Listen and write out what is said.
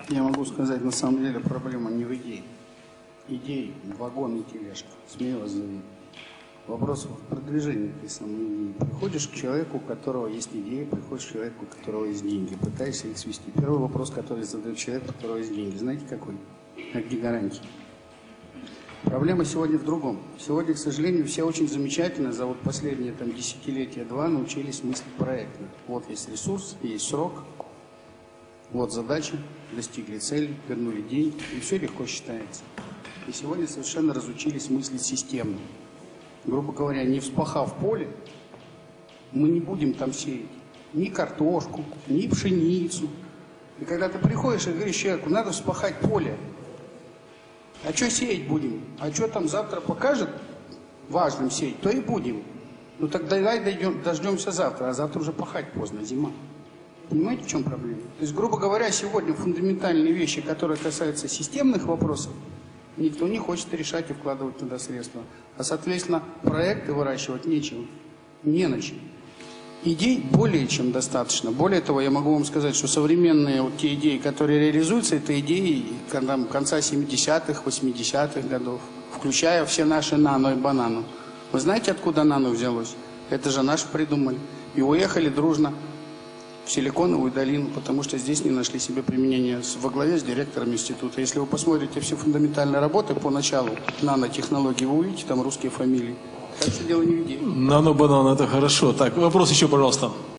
Я могу сказать, на самом деле проблема не в идее. Идеи, вагон и тележка. Смею вас заявить. Вопрос в продвижении этой самой идеи. Приходишь к человеку, у которого есть идея, приходишь к человеку, у которого есть деньги, пытаешься их свести. Первый вопрос, который задает человек, у которого есть деньги, знаете какой? А где гарантии? Проблема сегодня в другом. Сегодня, к сожалению, все очень замечательно за вот последние десятилетия-два научились мыслить проектно. Вот есть ресурс, есть срок, вот задача, достигли цели, вернули деньги, и все легко считается. И сегодня совершенно разучились мыслить системно. Грубо говоря, не вспахав поле, мы не будем там сеять ни картошку, ни пшеницу. И когда ты приходишь и говоришь человеку, надо вспахать поле, а что сеять будем? А что там завтра покажет важным сеять, то и будем. Ну так давай дождемся завтра, а завтра уже пахать поздно, зима. Понимаете, в чем проблема? То есть, грубо говоря, сегодня фундаментальные вещи, которые касаются системных вопросов, никто не хочет решать и вкладывать туда средства. А, соответственно, проекты выращивать нечего, не на чем. Идей более чем достаточно. Более того, я могу вам сказать, что современные вот те идеи, которые реализуются, это идеи конца 70-х, 80-х годов, включая все наши нано и банано. Вы знаете, откуда нано взялось? Это же наши придумали. И уехали дружно в Силиконовую долину, потому что здесь не нашли себе применения во главе с директором института. Если вы посмотрите все фундаментальные работы по началу нанотехнологий, вы увидите там русские фамилии. Так что дело не в идее. Нано-банан, это хорошо. Так, вопрос еще, пожалуйста.